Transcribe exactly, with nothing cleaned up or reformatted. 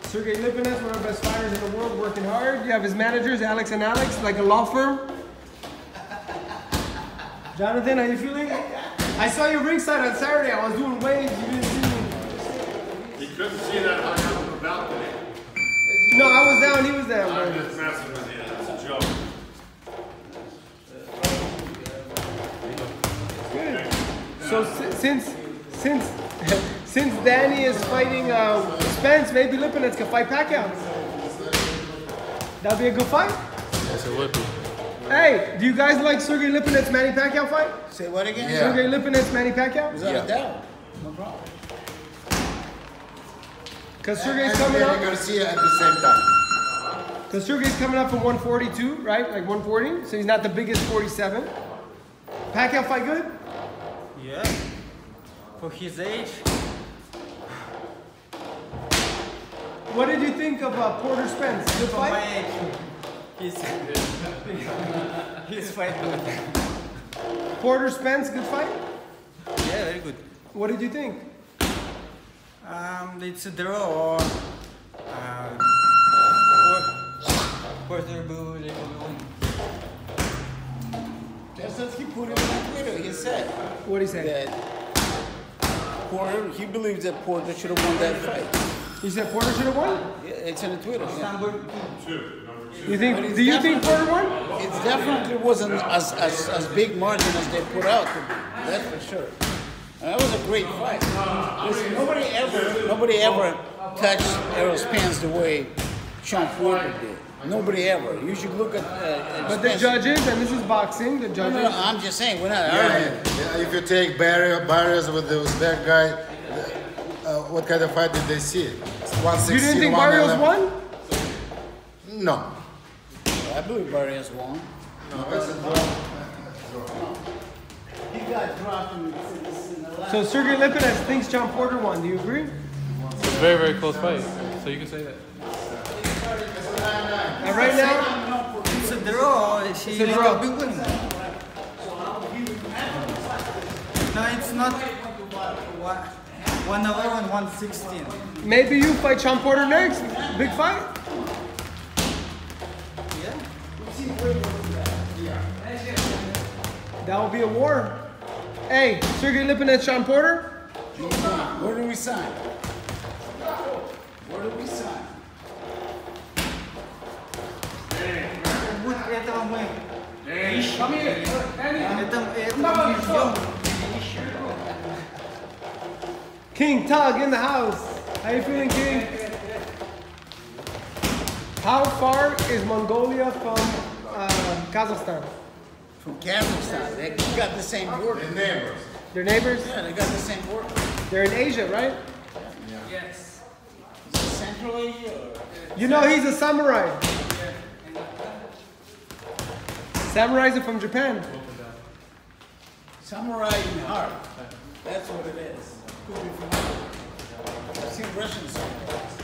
Sergey Lipinets, one of the best fighters in the world, working hard. You have his managers, Alex and Alex, like a law firm. Jonathan, how you feeling? I saw you ringside on Saturday. I was doing waves. You didn't see me. You couldn't see that on the balcony. No, I was down. He was down. I'm just messing with you. It's a joke. Good. So since since since Danny is fighting uh, Spence, maybe Lipinets can fight Pacquiao. That'd be a good fight. Yes, it would be. Hey, do you guys like Sergey Lipinets Manny Pacquiao fight? Say what again? Yeah. Sergey Lipinets Manny Pacquiao? Without Yeah. a doubt. No problem. Because Sergey's and coming up. Garcia at the same time. Because Sergey's coming up from one forty-two, right? Like one forty. So he's not the biggest forty-seven. Pacquiao fight good? Yeah. For his age. What did you think of uh, Porter Spence? Good For my fight? age. He's he's fight good. Porter Spence, good fight? Yeah, very good. What did you think? Um, it's a draw or uh, Porter will win. That's what he put it on Twitter. He said What did he say? that Porter, he believes that Porter should have won that fight. He said Porter should have won? Yeah, it's on Twitter. Yeah. Number Two. Number two. You think? Do you think Porter won? It definitely wasn't as, as, as big margin as they put out to be. That's for sure. And that was a great fight. Listen, nobody ever, nobody ever touched Errol Spence the way Sean Porter did. Nobody ever. You should look at. Uh, But the Spence. judges, and this is boxing, the No, judges. no, no, I'm just saying we're not Yeah, arguing. yeah. If you take barrier, barriers with the Uzbek guy, uh, what kind of fight did they see? one sixteen, You didn't think one Barrios eleven? won? No. I believe Barrios won. No, it's a draw. He got dropped in, in the last. So Sergey Lipinets thinks John Porter won. Do you agree? It's a very, very close fight. So you can say that. And right now, it's a draw. She It's a draw. will win. No, it's not one eleven, one sixteen. maybe you fight John Porter next. Big fight. Yeah. That will be a war. Hey, Sergey Lipinets, John Porter. Where do we sign? Where do we sign? Вот этого мы ищем. Это, это мы ждем. King Tug in the house. How you feeling, King? How far is Mongolia from uh, Kazakhstan? From Kazakhstan. They got the same border. The neighbors. They're neighbors? Yeah, they got the same border. They're in Asia, right? Yes. Is it Central Asia or? You know he's a samurai. Samurais are from Japan. Samurai in heart. That's what it is. Could be from. I've seen Russian samurais.